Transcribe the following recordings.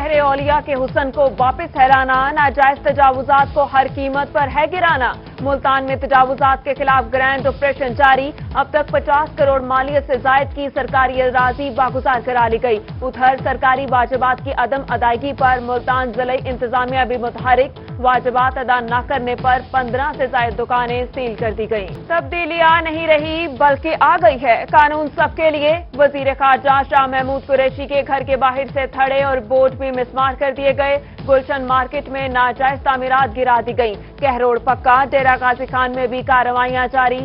शहर औलिया के हुसन को वापस फैलाना, नाजायज तजावुजात को हर कीमत पर है गिराना। मुल्तान में तजावुजात के खिलाफ ग्रैंड ऑपरेशन जारी। अब तक 50 करोड़ मालियत से जायद की सरकारी अराजी बागुजार करा ली गई। उधर सरकारी वाजिबात की अदम अदायगी पर मुल्तान जिले इंतजामिया भी मुतहरिक। वाजिबात अदा न करने पर 15 से जायद दुकानें सील कर दी गई। तब्दीली आ नहीं रही बल्कि आ गई है, कानून सबके लिए। वजीर खारजा शाह महमूद कुरैशी के घर के बाहर से थड़े और बोर्ड भी मिसमार कर दिए गए। गुलशन मार्केट में नाजायज तामीरात गिरा दी गई। कहरोड़ पक्का, डेरा गाजी खान में भी कार्रवाइयां जारी।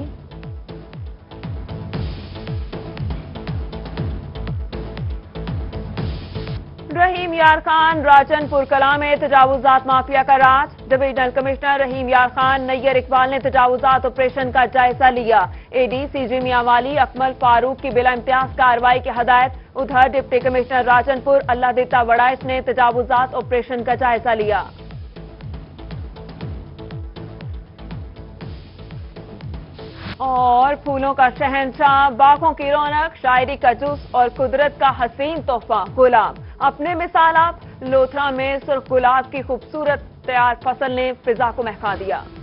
रहीम यार खान, राजनपुर कला में तजावुजात माफिया का राज। डिवीजनल कमिश्नर रहीम यार खान नैयर इकबाल ने तजावुजात ऑपरेशन का जायजा लिया। एडी सीजी मियांवाली अकमल फारूक की बिला इम्तियाज कार्रवाई की हदायत। उधर डिप्टी कमिश्नर राजनपुर अल्लाह दिता वड़ाइश ने तजावुजात ऑपरेशन का जायजा लिया। और फूलों का शहंशाह, बागों की रौनक, शायरी का जूस और कुदरत का हसीन तोहफा गुलाब। अपने मिसाल आप, लोथरा में सुर्ख गुलाब की खूबसूरत तैयार फसल ने फिजा को महका दिया।